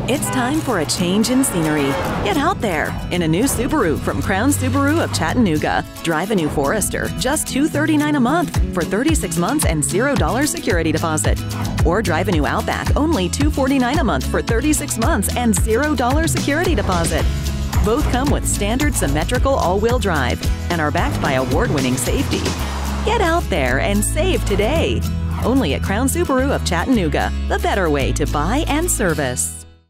It's time for a change in scenery. Get out there in a new Subaru from Crown Subaru of Chattanooga. Drive a new Forester, just $239 a month for 36 months and $0 security deposit. Or drive a new Outback, only $249 a month for 36 months and $0 security deposit. Both come with standard symmetrical all-wheel drive and are backed by award-winning safety. Get out there and save today. Only at Crown Subaru of Chattanooga, the better way to buy and service.